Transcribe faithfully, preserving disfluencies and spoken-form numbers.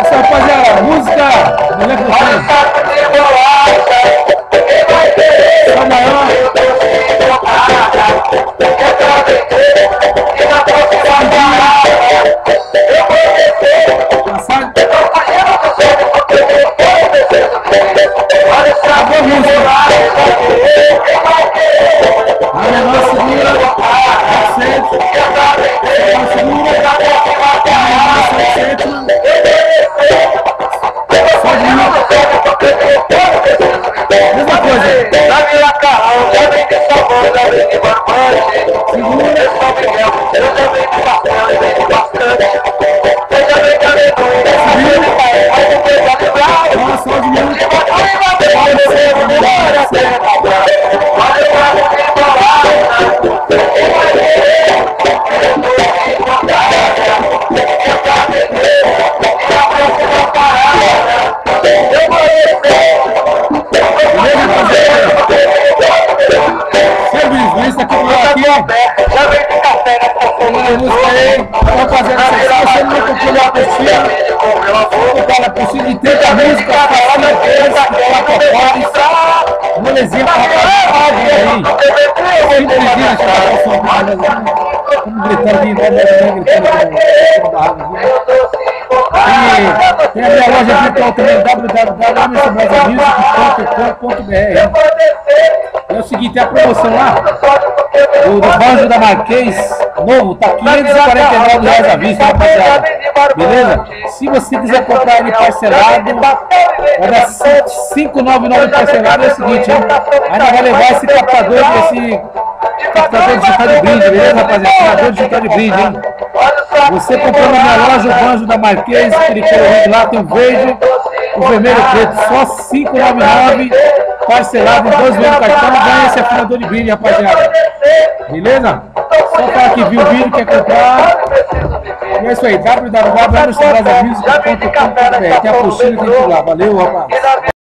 isso, rapaziada. Música. Melhor que você. Só maior. Acabou a música. A menor segura. setecentos. A segura. A menor setecentos. Só de mim. Mesma coisa. Música aí, vamos fazer essa sessão. Se você não comprou uma apostila, comprar a apostila de trinta músicas, falando deles, molezinha para aí. Simplesinha, deixa eu dar o som para Vamos gritando de novo, gritando de barraca. Tem a minha loja virtual também, w w w ponto mr brasa music ponto com ponto b r. É o seguinte, tem a promoção lá do, do banjo da Marquês novo, tá quinhentos e quarenta e nove reais à vista, rapaziada. Beleza? Se você quiser comprar ele parcelado, vai dar cinco reais e noventa e nove centavos parcelado. É o seguinte, hein? Ainda vai levar esse captador, esse captador digital de brinde, beleza, rapaziada? Captador digital de brinde, hein? Você comprando na minha loja o banjo da Marquês, aquele colorido lá, tem o verde, o vermelho e o preto, só cinco reais e noventa e nove centavos parcelado em dois vezes no cartão, ganha esse afinador de brinde, rapaziada. Beleza? Só falar que viu o vídeo, quer comprar. E é isso aí, w w w ponto mr brasa music ponto com ponto b r. Tem a apostila que tem lá. Valeu, rapaz.